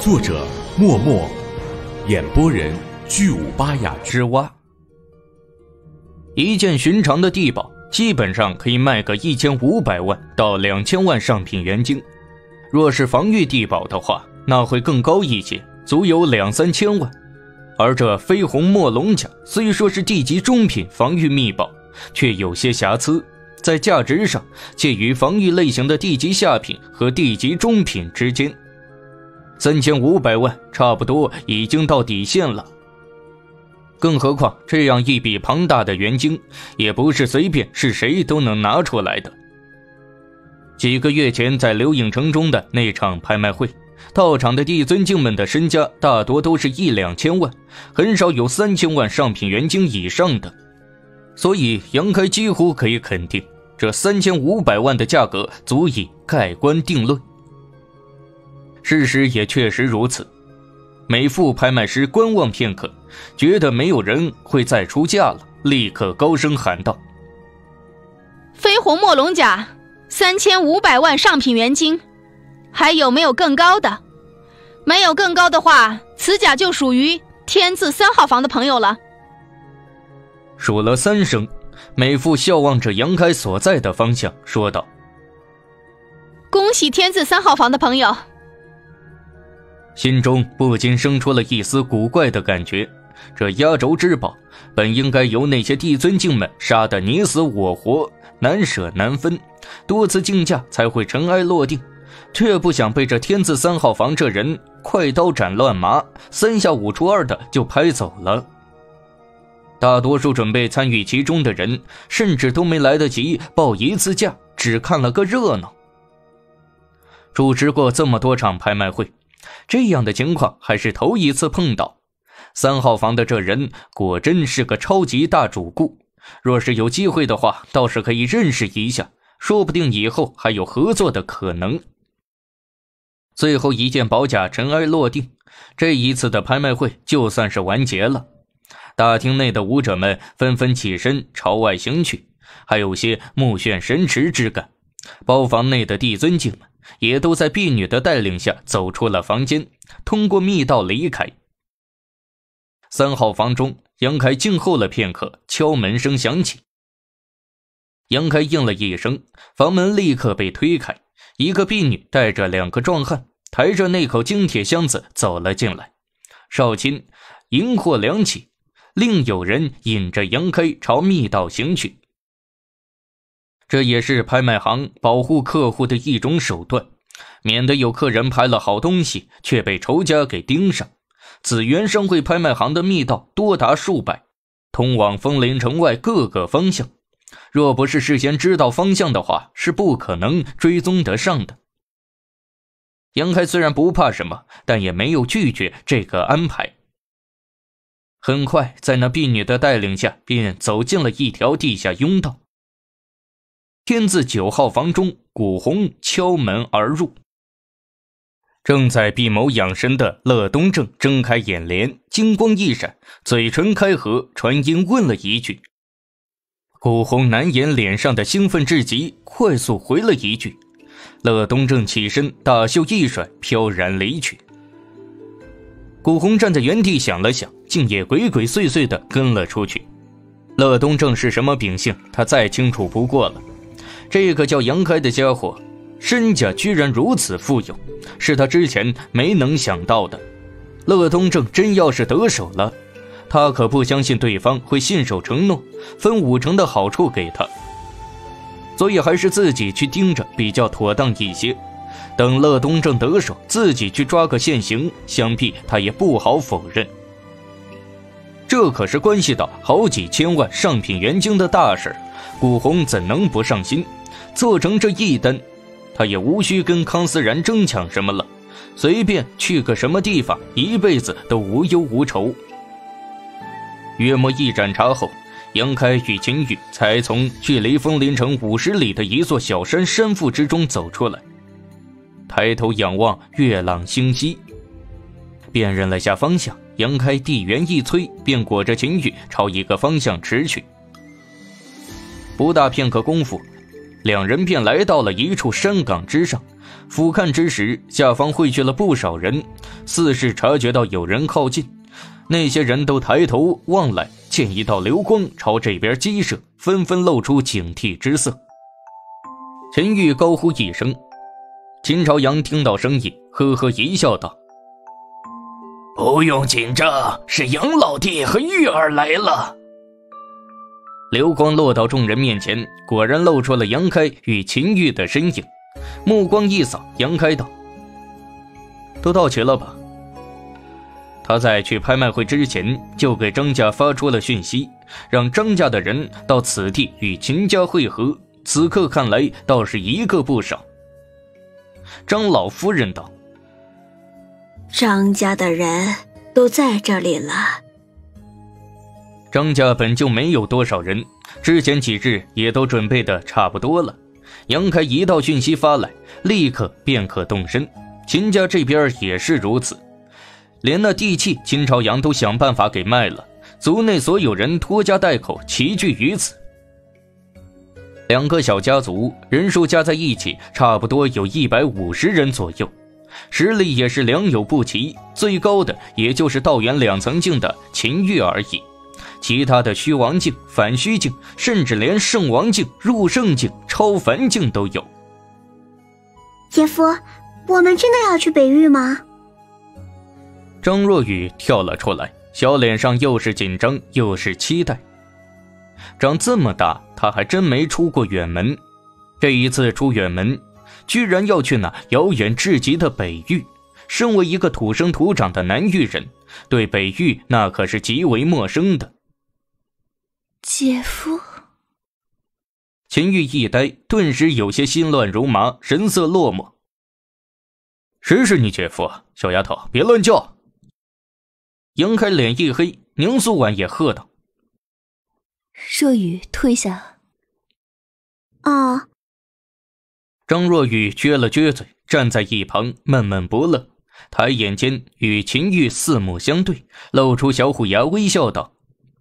作者默默，演播人巨武巴雅之蛙。 一件寻常的地宝基本上可以卖个1500万到2000万上品元晶，若是防御地宝的话，那会更高一些，足有2-3千万。而这绯红墨龙甲虽说是地级中品防御秘宝，却有些瑕疵，在价值上介于防御类型的地级下品和地级中品之间。3500万差不多已经到底线了。更何况这样一笔庞大的元晶也不是随便是谁都能拿出来的。几个月前在流影城中的那场拍卖会，到场的帝尊境们的身家大多都是1-2千万，很少有3000万上品元晶以上的。所以杨开几乎可以肯定，这3500万的价格足以盖棺定论。事实也确实如此。美副拍卖师观望片刻，觉得没有人会再出价了，立刻高声喊道： 绯红墨龙甲3500万上品元晶，还有没有更高的？没有更高的话，此甲就属于天字3号房的朋友了。 数了3声，美妇笑望着杨开所在的方向说道： 恭喜天字3号房的朋友。 心中不禁生出了一丝古怪的感觉，这压轴之宝本应该由那些帝尊境们杀得你死我活，难舍难分，多次竞价才会尘埃落定，却不想被这天字3号房这人快刀斩乱麻，3下5除2的就拍走了。大多数准备参与其中的人甚至都没来得及报一次价，只看了个热闹。主持过这么多场拍卖会，这样的情况还是头一次碰到。3号房的这人果真是个超级大主顾，若是有机会的话，倒是可以认识一下，说不定以后还有合作的可能。最后一件宝甲尘埃落定，这一次的拍卖会就算是完结了。大厅内的舞者们纷纷起身朝外行去，还有些目眩神驰之感。包房内的帝尊境们也都在婢女的带领下走出了房间，通过密道离开。3号房中，杨开静候了片刻，敲门声响起。杨开应了一声，房门立刻被推开，一个婢女带着2个壮汉，抬着那口精铁箱子走了进来。少卿银货两起，另有人引着杨开朝密道行去。这也是拍卖行保护客户的一种手段，免得有客人拍了好东西却被仇家给盯上。紫源商会拍卖行的密道多达数百，通往枫林城外各个方向，若不是事先知道方向的话，是不可能追踪得上的。杨开虽然不怕什么，但也没有拒绝这个安排。很快在那婢女的带领下，便走进了一条地下甬道。天字9号房中，古红敲门而入。正在闭眸养神的乐东正睁开眼帘，金光一闪，嘴唇开合，传音问了一句。古红难掩脸上的兴奋至极，快速回了一句。乐东正起身，大袖一甩，飘然离去。古红站在原地想了想，竟也鬼鬼祟祟地跟了出去。乐东正是什么秉性，他再清楚不过了。这个叫杨开的家伙，身家居然如此富有，是他之前没能想到的。乐东正真要是得手了，他可不相信对方会信守承诺，分5成的好处给他。所以还是自己去盯着比较妥当一些。等乐东正得手，自己去抓个现行，想必他也不好否认。这可是关系到好几千万上品元晶的大事，古红怎能不上心？做成这一单，他也无需跟康思然争抢什么了，随便去个什么地方，一辈子都无忧无愁。约莫1盏茶后，杨开与秦羽才从距离枫林城50里的一座小山山腹之中走出来，抬头仰望月朗星稀，辨认了下方向，杨开地缘一催，便裹着秦羽朝一个方向驰去。不大片刻功夫，2人便来到了一处山岗之上， 俯瞰之时，下方汇聚了不少人，似是察觉到有人靠近，那些人都抬头望来，见一道流光朝这边激射，纷纷露出警惕之色。秦玉高呼一声，秦朝阳听到声音，呵呵一笑道：“ 不用紧张，是杨老弟和玉儿来了。” 流光落到众人面前，果然露出了杨开与秦玉的身影。目光一扫，杨开道：“都到齐了吧？”他在去拍卖会之前就给张家发出了讯息，让张家的人到此地与秦家会合，此刻看来倒是一个不少。张老夫人道：“ 张家的人都在这里了。” 张家本就没有多少人，之前几日也都准备的差不多了。杨开一道讯息发来，立刻便可动身。秦家这边也是如此，连那地契秦朝阳都想办法给卖了，族内所有人拖家带口齐聚于此。两个小家族人数加在一起差不多有150人左右，实力也是良莠不齐，最高的也就是道元2层境的秦玉而已，其他的虚王境、反虚境，甚至连圣王境、入圣境、超凡境都有。 姐夫，我们真的要去北域吗？ 张若雨跳了出来，小脸上又是紧张又是期待。长这么大，他还真没出过远门，这一次出远门，居然要去那遥远至极的北域。身为一个土生土长的南域人，对北域那可是极为陌生的。 姐夫。 秦玉一呆，顿时有些心乱如麻，神色落寞。谁是你姐夫？小丫头，别乱叫！杨开脸一黑，宁素婉也喝道：“ 若雨，退下。”哦。 张若雨撅了撅嘴，站在一旁闷闷不乐，抬眼间与秦玉四目相对，露出小虎牙，微笑道：“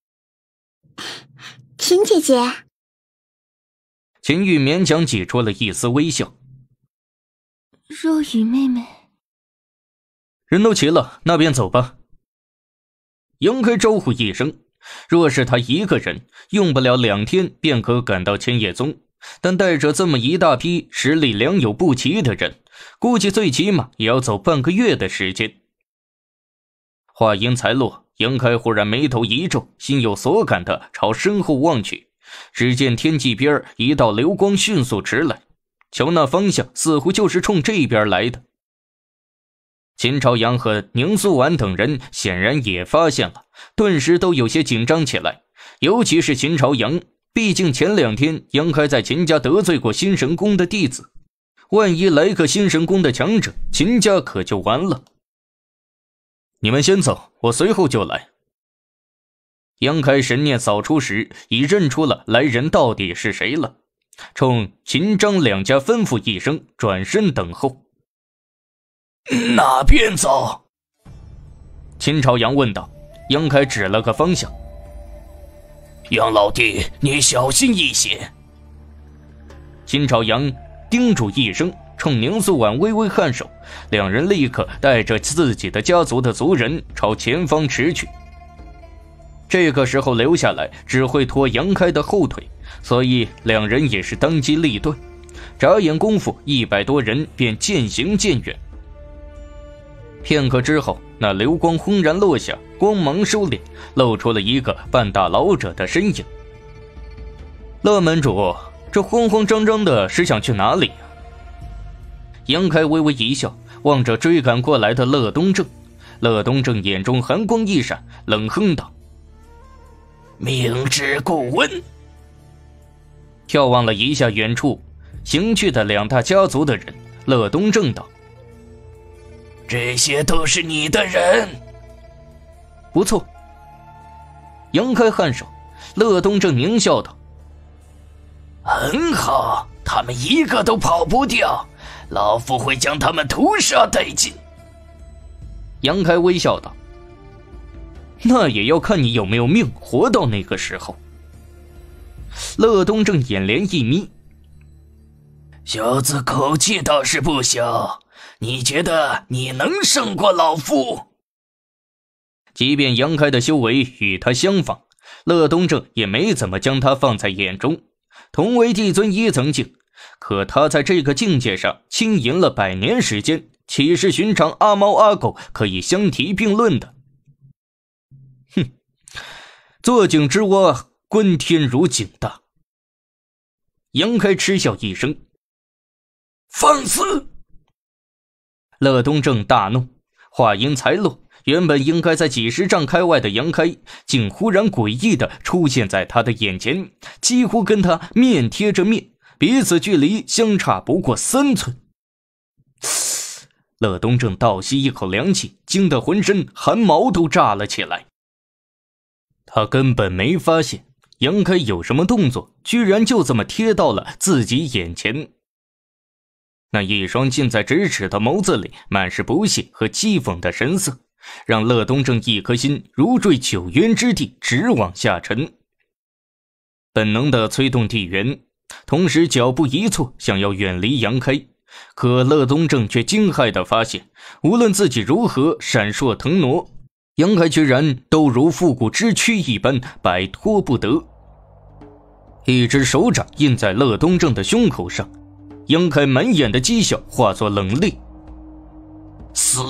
秦姐姐。” 秦玉勉强挤出了一丝微笑。 若雨妹妹。 人都齐了，那便走吧。杨开招呼一声，若是他一个人，用不了2天便可赶到千叶宗，但带着这么一大批实力良莠不齐的人，估计最起码也要走半个月的时间。话音才落，杨开忽然眉头一皱，心有所感地朝身后望去，只见天际边一道流光迅速驰来，瞧那方向似乎就是冲这边来的。秦朝阳和宁素婉等人显然也发现了，顿时都有些紧张起来，尤其是秦朝阳，毕竟前2天杨开在秦家得罪过新神宫的弟子，万一来个新神宫的强者，秦家可就完了。你们先走，我随后就来。杨开神念扫出时，已认出了来人到底是谁了，冲秦张2家吩咐一声，转身等候。 哪边走？ 秦朝阳问道。杨开指了个方向。 杨老弟，你小心一些。 秦朝阳叮嘱一声，冲宁素婉微微颔首，两人立刻带着自己的家族的族人朝前方驰去。这个时候留下来只会拖杨开的后腿，所以两人也是当机立断，眨眼功夫100多人便渐行渐远。片刻之后，那流光轰然落下，光芒收敛，露出了一个半大老者的身影。乐门主，这慌慌张张的是想去哪里啊？杨开微微一笑，望着追赶过来的乐东正。乐东正眼中寒光一闪，冷哼道： 明知故问。 眺望了一下远处行去的2大家族的人，乐东正道： 这些都是你的人。 不错。杨开颔首，乐东正狞笑道： 很好，他们一个都跑不掉，老夫会将他们屠杀殆尽。 杨开微笑道：那也要看你有没有命活到那个时候。乐东正眼帘一眯， 小子口气倒是不小，你觉得你能胜过老夫？ 即便杨开的修为与他相仿，乐东正也没怎么将他放在眼中。同为帝尊1层境，可他在这个境界上经营了100年时间，岂是寻常阿猫阿狗可以相提并论的？哼，坐井之蛙，观天如井大。杨开嗤笑一声， 放肆！ 乐东正大怒，话音才落，原本应该在几十丈开外的杨开，竟忽然诡异地出现在他的眼前，几乎跟他面贴着面，彼此距离相差不过3寸。乐东正倒吸一口凉气，惊得浑身汗毛都炸了起来。他根本没发现杨开有什么动作，居然就这么贴到了自己眼前。那一双近在咫尺的眸子里满是不屑和讥讽的神色，让乐东正一颗心如坠9渊之地，直往下沉。本能的催动地缘，同时脚步一错，想要远离杨开，可乐东正却惊骇地发现，无论自己如何闪烁腾挪，杨开居然都如复古之躯一般摆脱不得。一只手掌印在乐东正的胸口上，杨开满眼的讥笑化作冷冽。 死！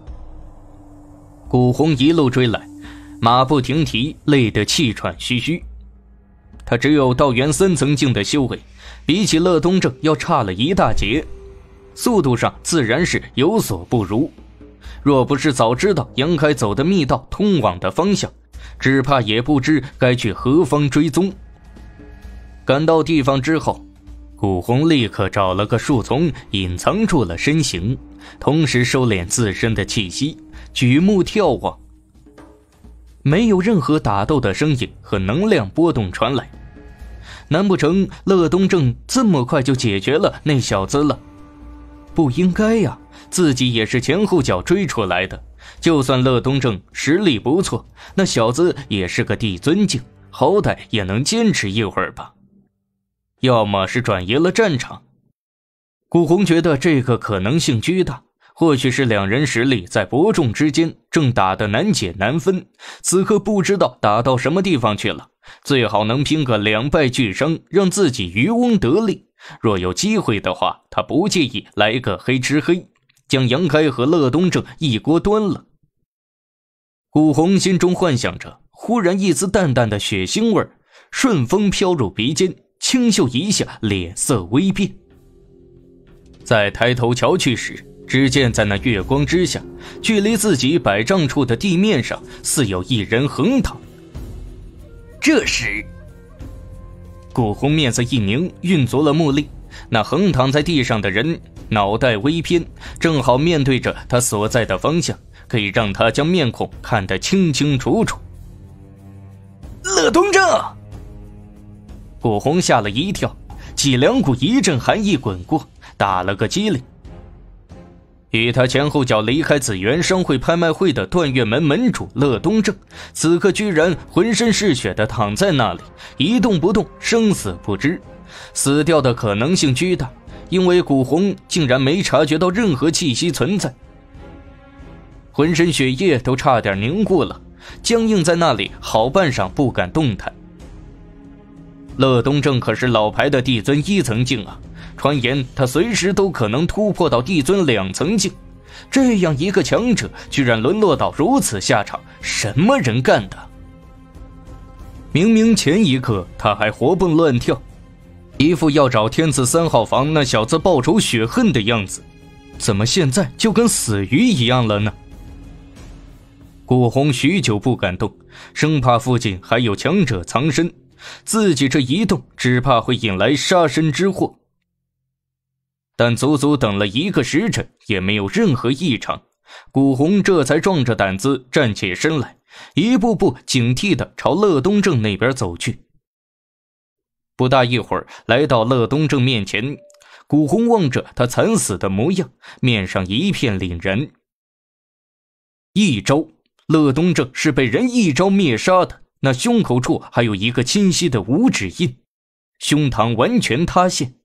古红一路追来，马不停蹄，累得气喘吁吁。他只有道元3层境的修为，比起乐东正要差了一大截，速度上自然是有所不如。若不是早知道杨开走的密道通往的方向，只怕也不知该去何方追踪。赶到地方之后，古红立刻找了个树丛隐藏住了身形，同时收敛自身的气息，举目眺望。没有任何打斗的声音和能量波动传来，难不成乐东正这么快就解决了那小子了？不应该呀，自己也是前后脚追出来的，就算乐东正实力不错，那小子也是个帝尊境，好歹也能坚持一会儿吧。要么是转移了战场。古红觉得这个可能性巨大，或许是两人实力在伯仲之间，正打得难解难分，此刻不知道打到什么地方去了，最好能拼个2败俱伤，让自己渔翁得利。若有机会的话，他不介意来个黑吃黑，将杨开和乐东正一锅端了。古红心中幻想着，忽然一丝淡淡的血腥味顺风飘入鼻尖，清秀一下，脸色微变。在抬头瞧去时，只见在那月光之下，距离自己100丈处的地面上，似有一人横躺。 这时， 古红面色一凝，运足了目力，那横躺在地上的人脑袋微偏，正好面对着他所在的方向，可以让他将面孔看得清清楚楚。 乐东正！ 古红吓了一跳，脊梁骨一阵寒意滚过，打了个激灵。与他前后脚离开紫元商会拍卖会的段月门门主乐东正，此刻居然浑身是血地躺在那里，一动不动，生死不知。死掉的可能性巨大，因为古红竟然没察觉到任何气息存在，浑身血液都差点凝固了，僵硬在那里好半晌不敢动弹。乐东正可是老牌的帝尊1层境啊，传言他随时都可能突破到帝尊2层境，这样一个强者居然沦落到如此下场，什么人干的？明明前一刻他还活蹦乱跳，一副要找天字3号房那小子报仇雪恨的样子，怎么现在就跟死鱼一样了呢？古红许久不敢动，生怕附近还有强者藏身，自己这一动只怕会引来杀身之祸。但足足等了1个时辰，也没有任何异常，古红这才壮着胆子站起身来，一步步警惕地朝乐东正那边走去。不大一会儿，来到乐东正面前，古红望着他惨死的模样，面上一片凛然。一招，乐东正是被人一招灭杀的，那胸口处还有一个清晰的五指印，胸膛完全塌陷，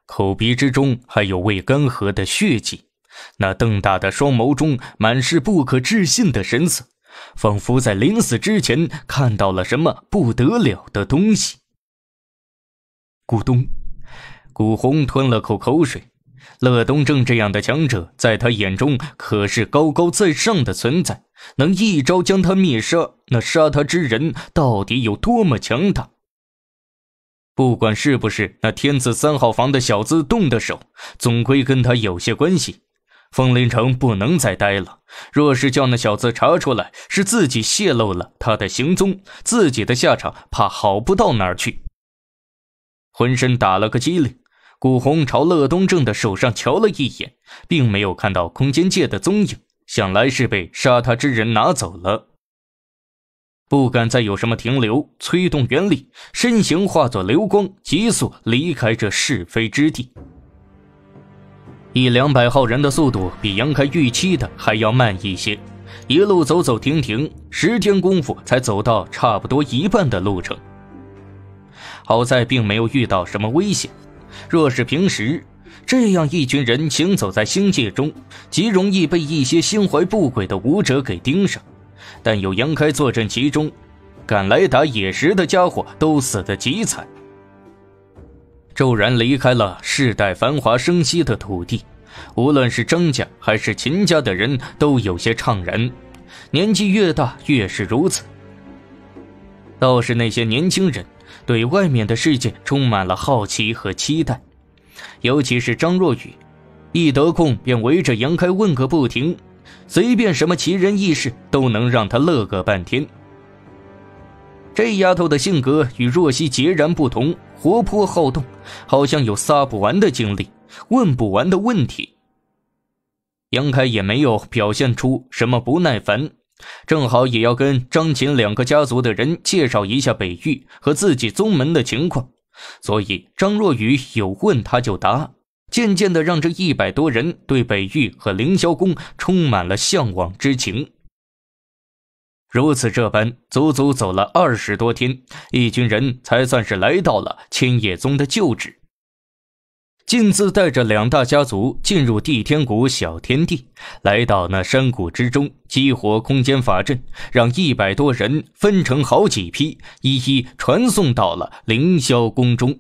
口鼻之中还有未干涸的血迹，那瞪大的双眸中满是不可置信的神色，仿佛在临死之前看到了什么不得了的东西。咕咚，古红吞了口口水。乐东正这样的强者，在他眼中可是高高在上的存在，能一招将他灭杀，那杀他之人到底有多么强大？不管是不是那天字3号房的小子动的手，总归跟他有些关系。凤林城不能再待了，若是叫那小子查出来是自己泄露了他的行踪，自己的下场怕好不到哪儿去。浑身打了个激灵，古红朝乐东正的手上瞧了一眼，并没有看到空间界的踪影，想来是被杀他之人拿走了。不敢再有什么停留，催动元力，身形化作流光，急速离开这是非之地。100-200号人的速度比杨开预期的还要慢一些，一路走走停停，10天功夫才走到差不多一半的路程。好在并没有遇到什么危险，若是平时，这样一群人行走在星界中，极容易被一些心怀不轨的武者给盯上。但有杨开坐镇其中，敢来打野食的家伙都死得极惨。骤然离开了世代繁华生息的土地，无论是张家还是秦家的人都有些怅然，年纪越大越是如此。倒是那些年轻人对外面的世界充满了好奇和期待，尤其是张若雨，一得空便围着杨开问个不停，随便什么奇人异事都能让他乐个半天。这丫头的性格与若曦截然不同，活泼好动，好像有撒不完的精力，问不完的问题。杨开也没有表现出什么不耐烦，正好也要跟张秦2个家族的人介绍一下北域和自己宗门的情况，所以张若雨有问他就答，渐渐地让这100多人对北域和凌霄宫充满了向往之情。如此这般，足足走了20多天，一群人才算是来到了千叶宗的旧址。径自带着2大家族进入地天谷小天地，来到那山谷之中，激活空间法阵，让100多人分成好几批，一一传送到了凌霄宫中。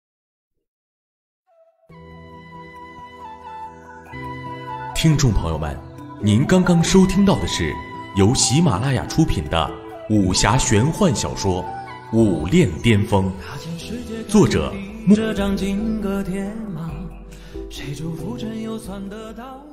听众朋友们，您刚刚收听到的是由喜马拉雅出品的武侠玄幻小说《武炼巅峰》，作者这张金戈铁马，谁祝福真有算得到。